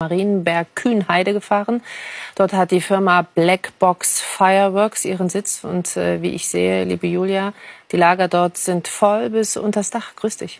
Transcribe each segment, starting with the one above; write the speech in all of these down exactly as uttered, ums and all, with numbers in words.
Marienberg-Kühnheide gefahren. Dort hat die Firma Black Box Fireworks ihren Sitz. Und äh, wie ich sehe, liebe Julia, die Lager dort sind voll bis unters Dach. Grüß dich.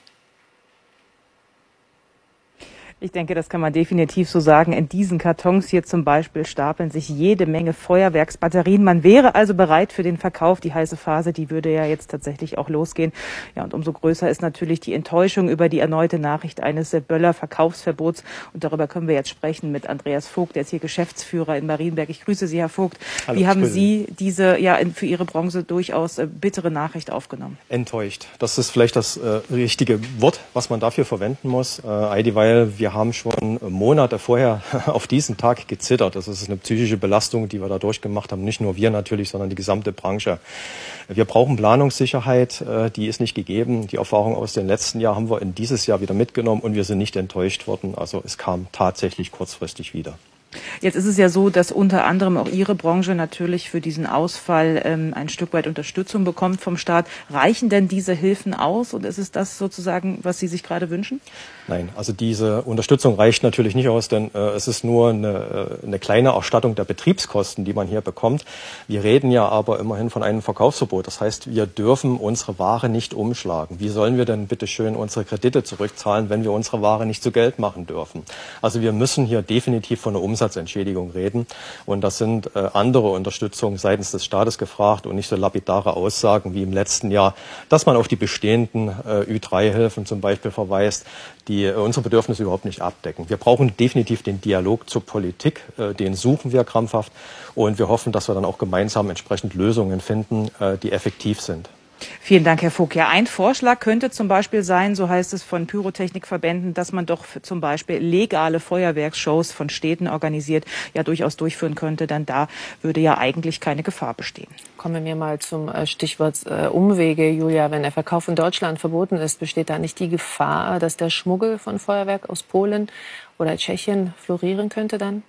Ich denke, das kann man definitiv so sagen. In diesen Kartons hier zum Beispiel stapeln sich jede Menge Feuerwerksbatterien. Man wäre also bereit für den Verkauf. Die heiße Phase, die würde ja jetzt tatsächlich auch losgehen. Ja, und umso größer ist natürlich die Enttäuschung über die erneute Nachricht eines Böller-Verkaufsverbots. Und darüber können wir jetzt sprechen mit Andreas Vogt, der ist hier Geschäftsführer in Marienberg. Ich grüße Sie, Herr Vogt. Hallo, Wie haben Sie diese ja für Ihre Branche durchaus äh, bittere Nachricht aufgenommen? Enttäuscht. Das ist vielleicht das äh, richtige Wort, was man dafür verwenden muss. Äh, weil wir haben schon Monate vorher auf diesen Tag gezittert. Das ist eine psychische Belastung, die wir da durchgemacht haben. Nicht nur wir natürlich, sondern die gesamte Branche. Wir brauchen Planungssicherheit, die ist nicht gegeben. Die Erfahrung aus dem letzten Jahr haben wir in dieses Jahr wieder mitgenommen und wir sind nicht enttäuscht worden. Also es kam tatsächlich kurzfristig wieder. Jetzt ist es ja so, dass unter anderem auch Ihre Branche natürlich für diesen Ausfall ähm, ein Stück weit Unterstützung bekommt vom Staat. Reichen denn diese Hilfen aus und ist es das sozusagen, was Sie sich gerade wünschen? Nein, also diese Unterstützung reicht natürlich nicht aus, denn äh, es ist nur eine, äh, eine kleine Erstattung der Betriebskosten, die man hier bekommt. Wir reden ja aber immerhin von einem Verkaufsverbot. Das heißt, wir dürfen unsere Ware nicht umschlagen. Wie sollen wir denn bitte schön unsere Kredite zurückzahlen, wenn wir unsere Ware nicht zu Geld machen dürfen? Also wir müssen hier definitiv von einer Umsatzentschädigung reden. Und das sind äh, andere Unterstützungen seitens des Staates gefragt und nicht so lapidare Aussagen wie im letzten Jahr, dass man auf die bestehenden äh, Ü drei Hilfen zum Beispiel verweist, die äh, unsere Bedürfnisse überhaupt nicht abdecken. Wir brauchen definitiv den Dialog zur Politik, äh, den suchen wir krampfhaft und wir hoffen, dass wir dann auch gemeinsam entsprechend Lösungen finden, äh, die effektiv sind. Vielen Dank, Herr Vogt. Ja, ein Vorschlag könnte zum Beispiel sein, so heißt es von Pyrotechnikverbänden, dass man doch zum Beispiel legale Feuerwerksshows von Städten organisiert, ja durchaus durchführen könnte, denn da würde ja eigentlich keine Gefahr bestehen. Kommen wir mal zum Stichwort äh, Umwege, Julia. Wenn der Verkauf in Deutschland verboten ist, besteht da nicht die Gefahr, dass der Schmuggel von Feuerwerk aus Polen oder Tschechien florieren könnte dann?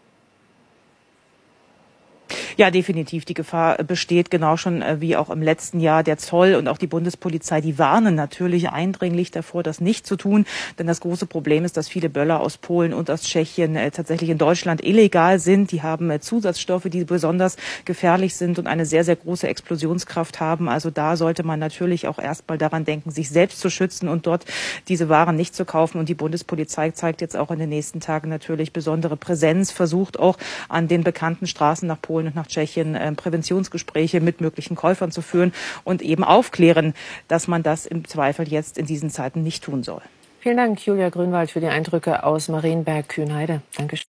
Ja, definitiv. Die Gefahr besteht genau schon wie auch im letzten Jahr. Der Zoll und auch die Bundespolizei, die warnen natürlich eindringlich davor, das nicht zu tun. Denn das große Problem ist, dass viele Böller aus Polen und aus Tschechien äh, tatsächlich in Deutschland illegal sind. Die haben äh, Zusatzstoffe, die besonders gefährlich sind und eine sehr, sehr große Explosionskraft haben. Also da sollte man natürlich auch erstmal daran denken, sich selbst zu schützen und dort diese Waren nicht zu kaufen. Und die Bundespolizei zeigt jetzt auch in den nächsten Tagen natürlich besondere Präsenz, versucht auch an den bekannten Straßen nach Polen und nach Tschechien äh, Präventionsgespräche mit möglichen Käufern zu führen und eben aufklären, dass man das im Zweifel jetzt in diesen Zeiten nicht tun soll. Vielen Dank, Julia Grünwald, für die Eindrücke aus Marienberg-Kühnheide. Dankeschön.